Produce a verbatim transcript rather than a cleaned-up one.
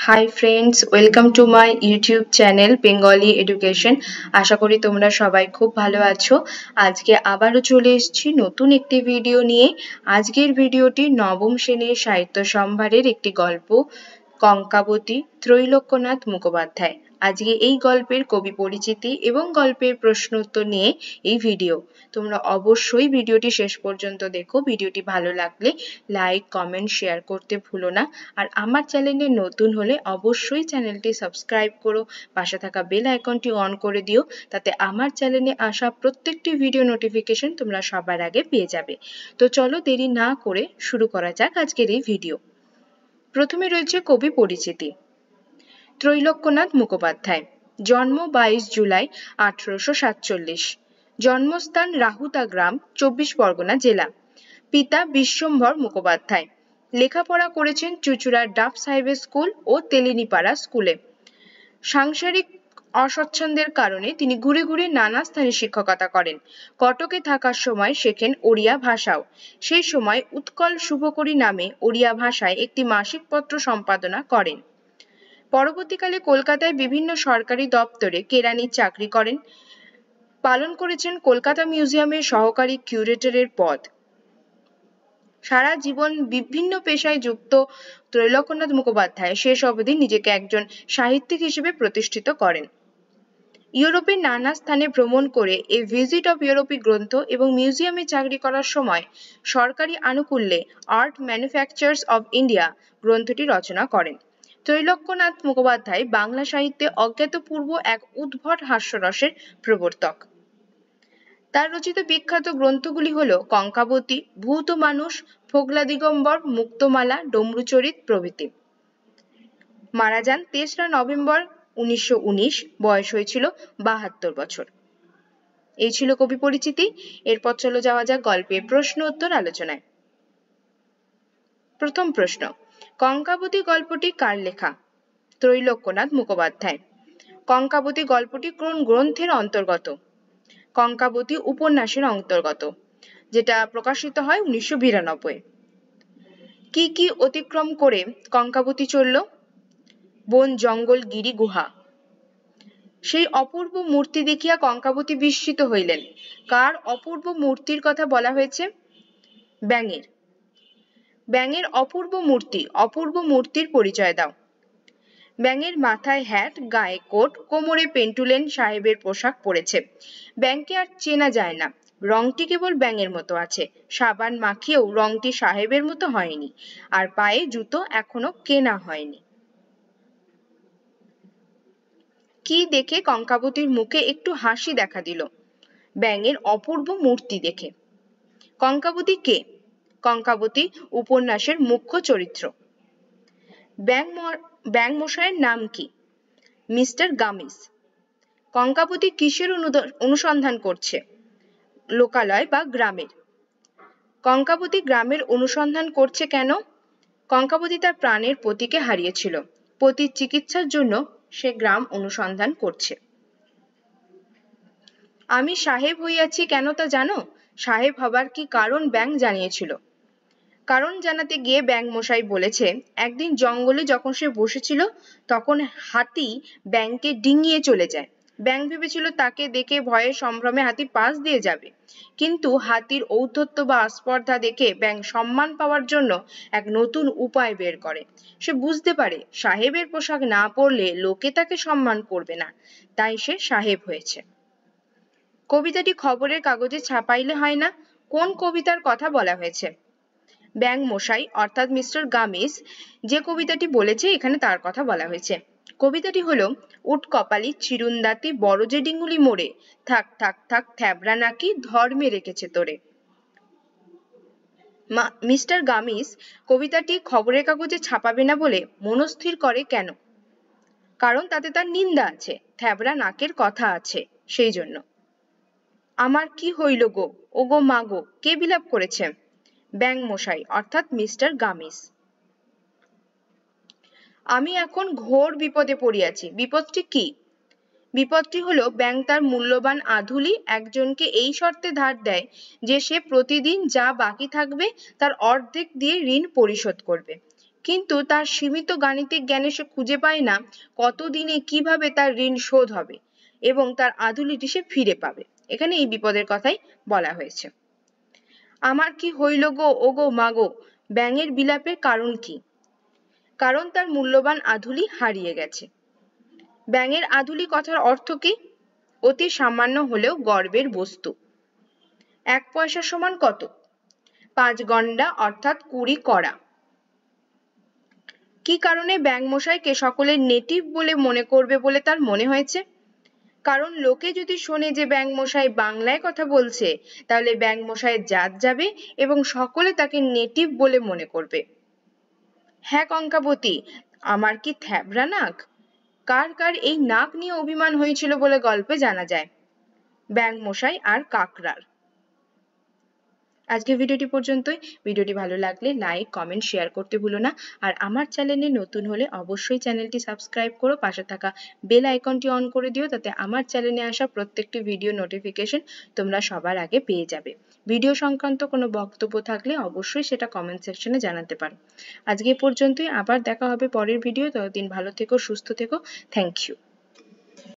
Hi friends, welcome to my YouTube channel Bengali Education. আশা করি তোমরা সবাই খুব ভালো আছো। আজকে আবারও চলে এসেছি নতুন একটি ভিডিও নিয়ে। আজকের ভিডিওটি নবম শ্রেণীর সাহিত্য সম্ভারের একটি গল্প কঙ্কাবতী ত্রৈলোক্যনাথ মুখোপাধ্যায়। আজকে এই গল্পের কবি পরিচিতি এবং গল্পের প্রশ্ন উত্তর নিয়ে এই ভিডিও। তোমরা অবশ্যই ভিডিওটি শেষ পর্যন্ত দেখো। ভিডিওটি ভালো লাগলে লাইক কমেন্ট শেয়ার করতে ভুলো না। আর আমার চ্যানেলে নতুন হলে অবশ্যই চ্যানেলটি সাবস্ক্রাইব করো, পাশে থাকা বেল আইকনটি অন করে দিও, তাতে আমার চ্যানেলে আসা প্রত্যেকটি ভিডিও নোটিফিকেশন তোমরা সবার আগে পেয়ে যাবে। তো চলো দেরি না করে শুরু করা যাক আজকের এই ভিডিও। প্রথমে রয়েছে কবি পরিচিতি। ত্রৈলোক্যনাথ মুখোপাধ্যায়, জন্ম বাইশ জুলাই আঠারোশো সাতচল্লিশ, জন্মস্থান রাহুতা গ্রাম, চব্বিশ পরগনা জেলা। পিতা বিশ্বম্ভর মুখোপাধ্যায়। লেখাপড়া করেছেন চুঁচুড়ার ডাফ সাহেবের স্কুল ও তেলিনীপাড়া স্কুলে। সাংসারিক অস্বচ্ছন্দের কারণে তিনি ঘুরে ঘুরে নানা স্থানে শিক্ষকতা করেন। কটকে থাকার সময় শেখেন ওড়িয়া ভাষাও। সেই সময় উৎকল শুভকরী নামে ওড়িয়া ভাষায় একটি মাসিক পত্র সম্পাদনা করেন। পরবর্তীকালে কলকাতায় বিভিন্ন সরকারি দপ্তরে কেরানির চাকরি করেন। পালন করেছেন কলকাতা মিউজিয়ামের সহকারী কিউরেটরের পদ। সারা জীবন বিভিন্ন পেশায় যুক্ত ত্রৈলোক্যনাথ মুখোপাধ্যায় শেষ অবধি নিজেকে একজন সাহিত্যিক হিসেবে প্রতিষ্ঠিত করেন। ইউরোপের নানা স্থানে ভ্রমণ করে এ ভিজিট অফ ইউরোপী গ্রন্থ এবং মিউজিয়ামে চাকরি করার সময় সরকারি আনুকূল্যে আর্ট ম্যানুফ্যাকচার্স অব ইন্ডিয়া গ্রন্থটি রচনা করেন। ত্রৈলোক্যনাথ মুখোপাধ্যায় বাংলা সাহিত্যে অজ্ঞাতপূর্ব এক উদ্ভট হাস্যরসের প্রবর্তক। তার রচিত বিখ্যাত গ্রন্থগুলি হল কঙ্কাবতী, ভূত মানুষ, ফোগলা দিগম্বর, মুক্তমালা, ডমরুচরিত প্রভৃতি। মারা যান তেসরা নভেম্বর উনিশশো উনিশ, বয়স হয়েছিল বাহাত্তর বছর। এই ছিল কবি পরিচিতি। এরপর চলো যাওয়া যাক গল্পের প্রশ্ন উত্তর আলোচনায়। প্রথম প্রশ্ন, কঙ্কাবতী গল্পটি কার লেখা? ত্রৈলোক্যনাথ মুখোপাধ্যায়। কঙ্কাবতী গল্পটি কোন গ্রন্থের অন্তর্গত? কঙ্কাবতী উপন্যাসের অন্তর্গত, যেটা প্রকাশিত হয় উনিশশো বিরানব্বই। কি কি অতিক্রম করে কঙ্কাবতী চলল? বন, জঙ্গল, গিরি, গুহা। সেই অপূর্ব মূর্তি দেখিয়া কঙ্কাবতী বিস্মিত হইলেন। কার অপূর্ব মূর্তির কথা বলা হয়েছে? ব্যাঙের। ব্যাঙের অপূর্ব মূর্তি, অপূর্ব মূর্তির পরিচয় দাও। ব্যাঙের মাথায় হ্যাট, গায়ে কোট, কোমরে পেন্টুলেন সাহেবের পোশাক পরেছে। ব্যাঙকে আর চেনা যায় না। রংটি কেবল ব্যাঙের মতো আছে। সাবান মাখিয়েও রংটি সাহেবের মতো হয়নি। আর পায়ে জুতো এখনো কেনা হয়নি। কি দেখে কঙ্কাবতীর মুখে একটু হাসি দেখা দিল? ব্যাঙের অপূর্ব মূর্তি দেখে। কঙ্কাবতী কে? কঙ্কাবতী উপন্যাসের মুখ্য চরিত্র। ব্যাঙ ব্যাঙ মশাইয়ের নাম কি? Mister gummies. কঙ্কাবতী কিসের অনুসন্ধান করছে? লোকালয় বা গ্রামের। কঙ্কাবতী গ্রামের অনুসন্ধান করছে কেন? কঙ্কাবতী তার প্রাণের পতিকে হারিয়েছিল। পতির চিকিৎসার জন্য সে গ্রাম অনুসন্ধান করছে। আমি সাহেব হইয়াছি কেন তা জানো? সাহেব হবার কি কারণ ব্যাঙ জানিয়েছিল। কারণ জানাতে গিয়ে ব্যাঙ মশাই বলেছে, একদিন জঙ্গলে যখন সে বসেছিল তখন হাতি ব্যাঙকে ডিঙিয়ে চলে যায়। ব্যাঙ ভেবেছিল তাকে দেখে ভয়ে সম্ভ্রমে হাতি পাশ দিয়ে যাবে, কিন্তু হাতির ঔদ্ধত্য বা আস্পর্ধা দেখে ব্যাঙ সম্মান পাওয়ার জন্য এক নতুন উপায় বের করে। সে বুঝতে পারে সাহেবের পোশাক না পরলে লোকে তাকে সম্মান করবে না, তাই সে সাহেব হয়েছে। কবিতাটি খবরের কাগজে ছাপাইলে হয় না? কোন কবিতার কথা বলা হয়েছে? ব্যাঙ মশাই অর্থাৎ মিস্টার গামিস যে কবিতাটি বলেছে এখানে তার কথা বলা হয়েছে। কবিতাটি হলো, উট কপালি চিরুন্দাতি বড় যে ডিঙ্গুলি মোড়ে, থাক থাক থাক থ্যাবড়া নাকি ধর্মে রেখেছে তোরে। মিস্টার গামিস কবিতাটি খবরের কাগজে ছাপাবে না বলে মনস্থির করে কেন? কারণ তাতে তার নিন্দা আছে, থ্যাবড়া নাকের কথা আছে, সেই জন্য। আমার কি হইল গো, ও গো মা গো, কে বিলাপ করেছে? ব্যাঙ মশাই অর্থাৎ মিস্টার গামিস। আমি এখন ঘোর বিপদে পড়িয়াছি। বিপদটি কি? বিপদটি হলো ব্যাঙ তার মূল্যবান আধুলি একজনকে এই শর্তে ধার দেয় যে সে প্রতিদিন যা বাকি থাকবে তার অর্ধেক দিয়ে ঋণ পরিশোধ করবে। কিন্তু তার সীমিত গাণিতিক জ্ঞানে সে খুঁজে পায় না কতদিনে কিভাবে তার ঋণ শোধ হবে এবং তার আধুলিটি সে ফিরে পাবে। এখানে এই বিপদের কথাই বলা হয়েছে। আমার কি হইল গো ওগো মাগো, ব্যাঙের বিলাপের কারণ কি? কারণ তার মূল্যবান আধুলি হারিয়ে গেছে। ব্যাঙের আধুলি কথার অর্থ কি? অতি সামান্য হলেও গর্বের বস্তু। এক পয়সা সমান কত? পাঁচ গন্ডা অর্থাৎ কুড়ি কড়া। কি কারণে ব্যাঙ মশাইকে সকলের নেটিভ বলে মনে করবে বলে তার মনে হয়েছে? কারণ লোকে যদি শোনে যে ব্যাঙ মশাই বাংলায় কথা বলছে, তাহলে ব্যাঙ মশাইয়ের জাত যাবে এবং সকলে তাকে নেটিভ বলে মনে করবে। হ্যাঁ কঙ্কাবতী, আমার কি থ্যাবড়া নাক? কার কার এই নাক নিয়ে অভিমান হয়েছিল বলে গল্পে জানা যায়? ব্যাঙ মশাই আর কাকড়ার। আজকের ভিডিওটি পর্যন্তই। ভিডিওটি ভালো লাগলে লাইক কমেন্ট শেয়ার করতে ভুলো না। আর আমার চ্যানেলে নতুন হলে অবশ্যই চ্যানেলটি সাবস্ক্রাইব করো, পাশে থাকা বেল আইকনটি অন করে দিও, তাতে আমার চ্যানেলে আসা প্রত্যেকটি ভিডিও নোটিফিকেশন তোমরা সবার আগে পেয়ে যাবে। ভিডিও সংক্রান্ত কোনো বক্তব্য থাকলে অবশ্যই সেটা কমেন্ট সেকশনে জানাতে পারো। আজকে পর্যন্তই, আবার দেখা হবে পরের ভিডিও। ততদিন ভালো থেকো, সুস্থ থেকো। Thank you.